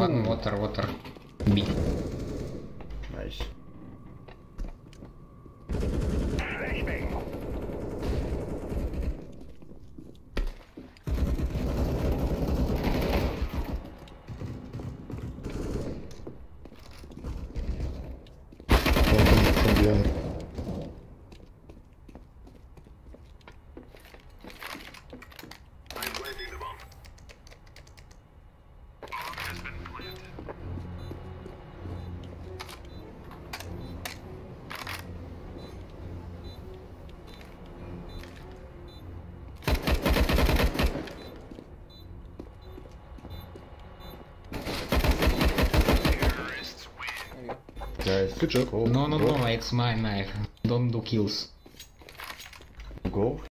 Water. B. Nice. From behind. Guys, good job. Oh, No, it's my knife. Don't do kills. Go.